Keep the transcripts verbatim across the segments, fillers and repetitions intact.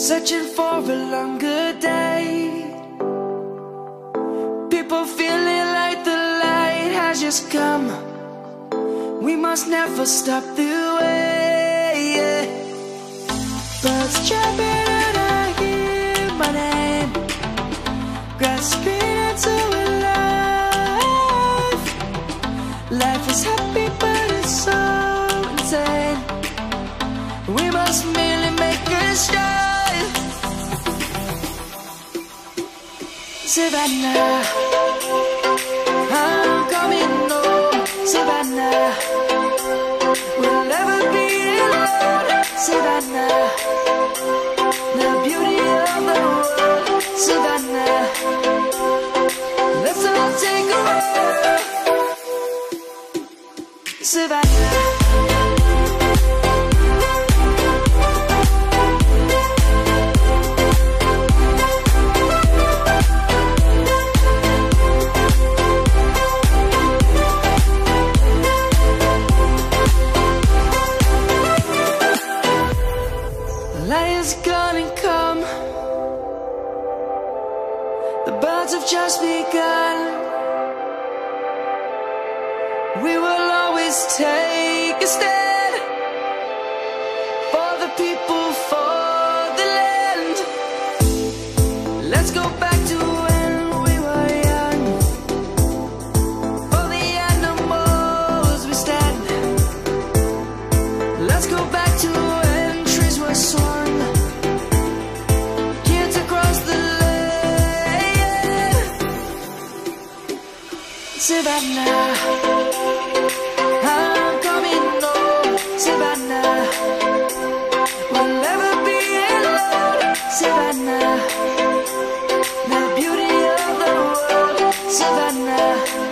searching for a longer day. People feeling like the light has just come. We must never stop the way, yeah. Birds chirping and I hear my name, grasping into a life. Life is happy but it's so insane. We must merely make a start. Savannah, I'm coming home. Savannah, we'll never be alone. Savannah, the beauty of the world. Savannah, let's all take a walk. Savannah, light is gonna come. The birds have just begun. We will always take a stand for the people, for the land. Let's go back to when we were young. For the animals we stand. Let's go back to when trees were swung, kids across the land. Savannah, I'm coming home. Savannah, we'll never be alone. Savannah, the beauty of the world. Savannah,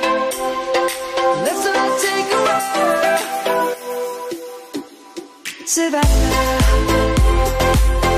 let's all take a walk. Savannah.